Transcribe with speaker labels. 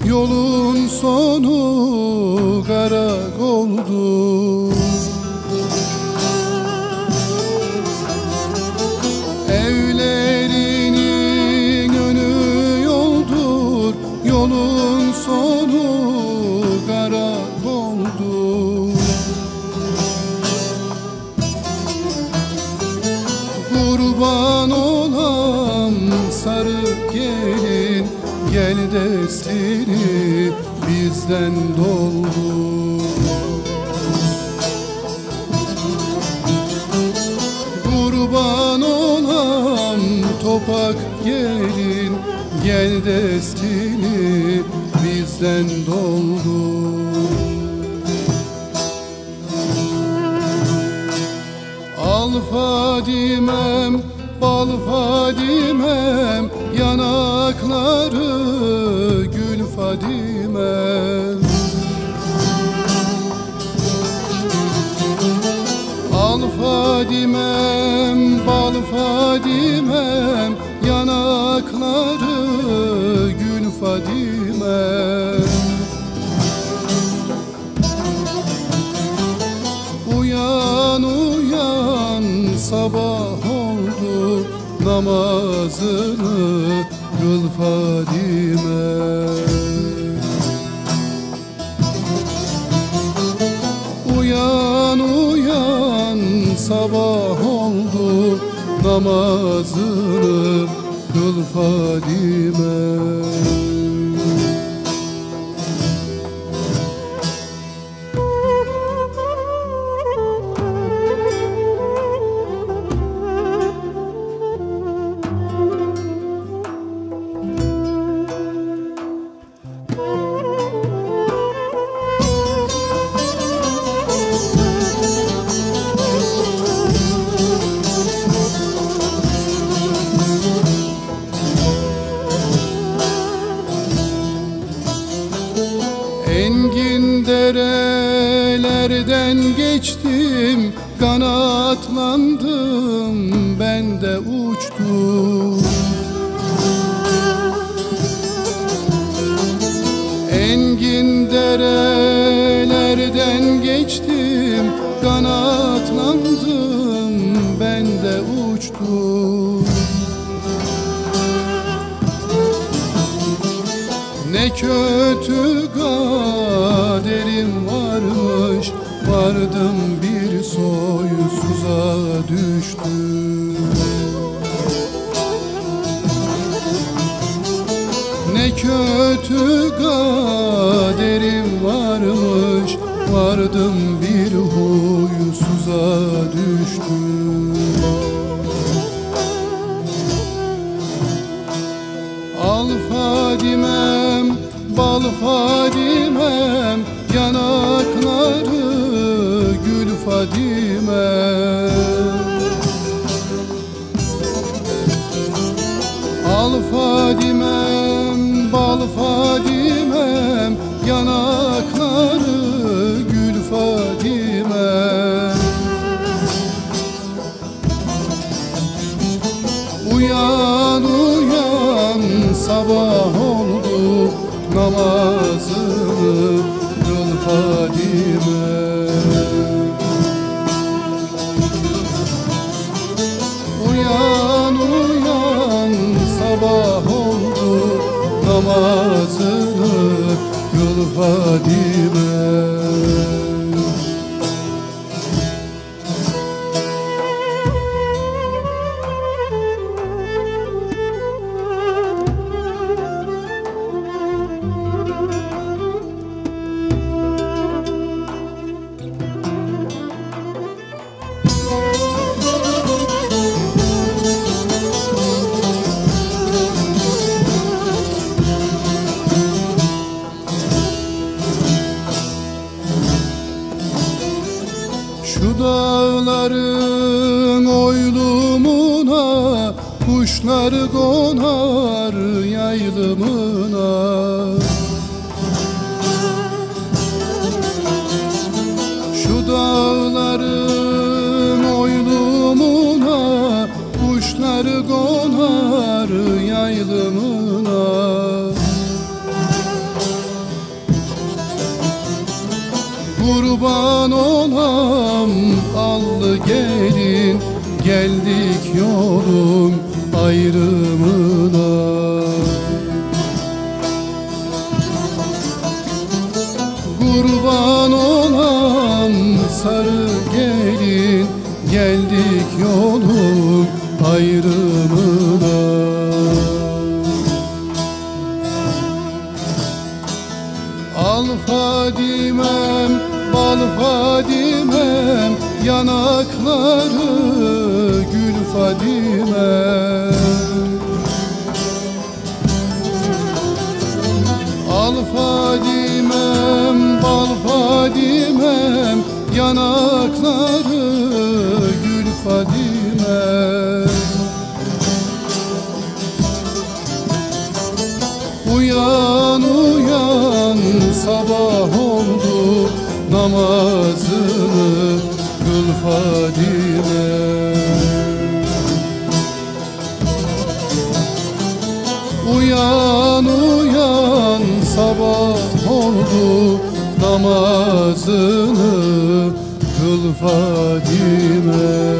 Speaker 1: Yolun sonu karakoldur. Evlerinin önü yoldur, yolun sonu karakoldur. Kurban olam sarı gelin, gel destini bizden doldur. Kurban olam topak gelin, gel destini bizden doldur. Al Fadimem, bal Fadimem, yanakları gül Fadimem. Al Fadimem, bal Fadimem, yanakları gül Fadimem. Uyan uyan sabah oldu, namazını kıl Fadime. Uyan uyan sabah oldu, namazını kıl Fadime. Engin derelerden geçtim, kanatlandım, ben de uçtum. Engin derelerden geçtim, kanatlandım, ben de uçtum. Ne kötü kaderim varmış, vardım bir soysuza düştüm. Ne kötü kaderim varmış, vardım bir huysuza düştüm. Al Fadimem, bal Fadimem, yanakları gül Fadimem. Al Fadimem, bal Fadimem, yanakları gül Fadimem. Uyan uyan sabah oldu, namazını kıl Fadime. Uyan uyan sabah oldu, namazını kıl Fadime. Şu dağların oylumuna kuşlar konar yaylımına. Şu dağların oylumuna kuşlar konar yaylımına. Kurban olam allı gelin, geldik yolun ayrımına. Kurban olam sarı gelin, geldik yolun ayrımına. Al Fadimem, bal Fadimem, yanakları gül Fadimem. Al Fadimem, bal Fadimem, yanakları gül Fadimem. Uyan uyan, sabah oldu, namazını kıl Fadime. Uyan uyan, sabah oldu, namazını kıl Fadime.